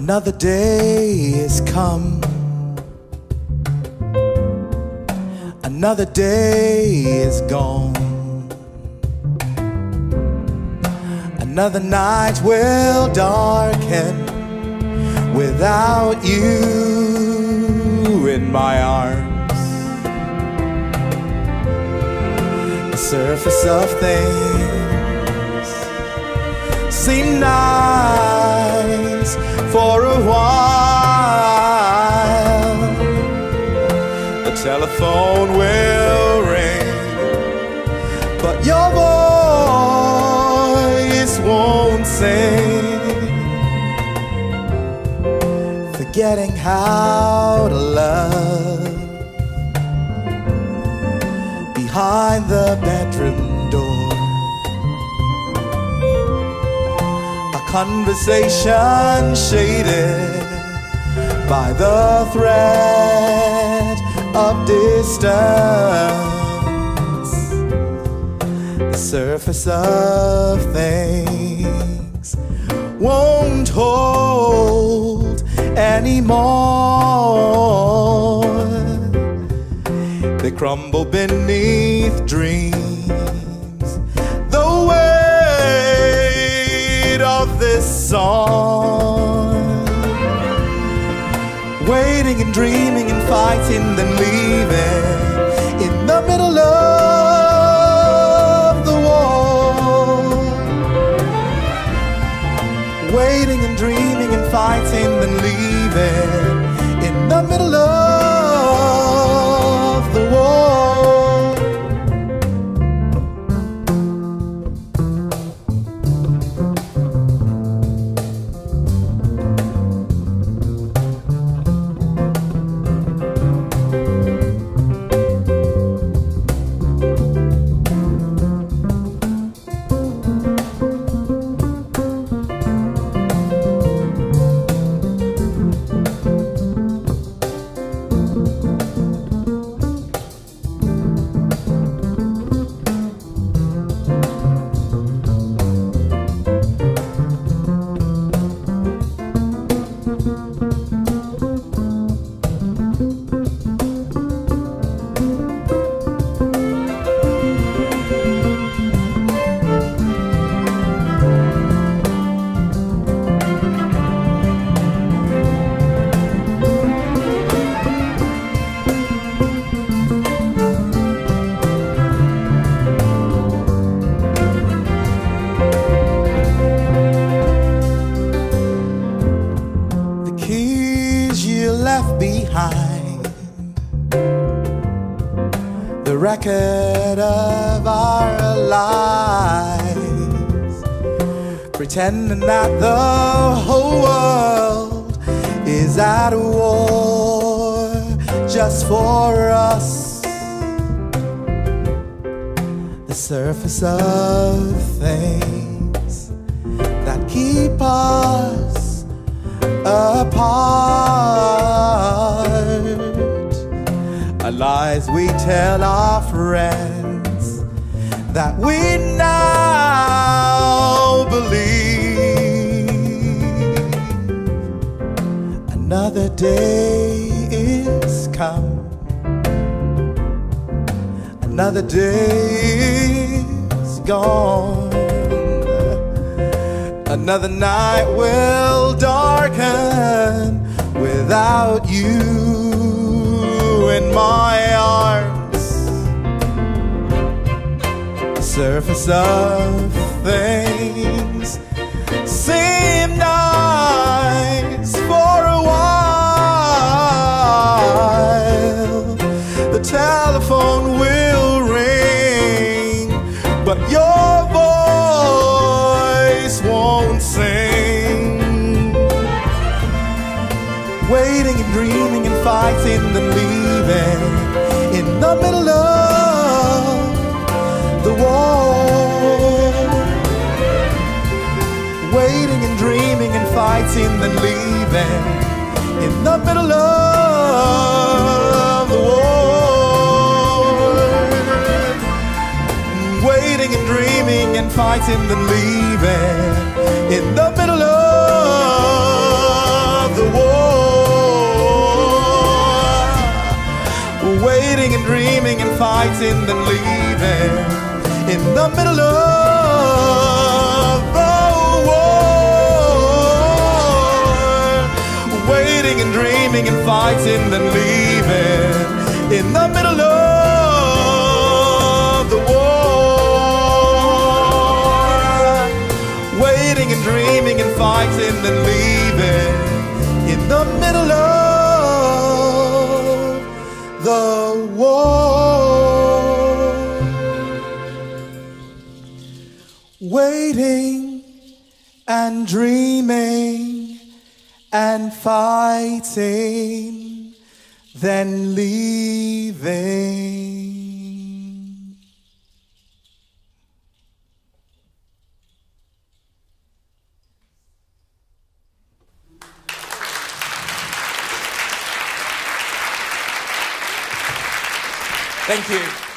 Another day is come, another day is gone, another night will darken without you in my arms. The surface of things seem nice for a while. The telephone will ring, but your voice won't sing. Forgetting how to love behind the bedroom door. A conversation shaded by the threat of distance. The surface of things won't hold anymore. They crumble beneath dreams, the weight of this song. Waiting and dreaming and fighting, then leaving in the middle of the war. Waiting and dreaming and fighting, then leaving in the middle of the war. Left behind, the record of our lives, pretending that the whole world is at war just for us. The surface of things that keep us apart are lies we tell our friends that we now believe. Another day is come, another day is gone, another night will darken without you in my arms. The surface of things seem nice for a while. The telephone will ring, but your voice won't sing. Waiting and dreaming and fighting and leaving in the middle of the war. Waiting and dreaming and fighting and leaving in the middle of the war. Waiting and dreaming and fighting and leaving in the middle of the war. Waiting and dreaming and fighting, then leaving in the middle of the war. Waiting and dreaming and fighting, then leaving in the middle of the war. Waiting and dreaming and fighting, then leaving in the middle of the war. Waiting and dreaming and fighting, then leaving. Thank you.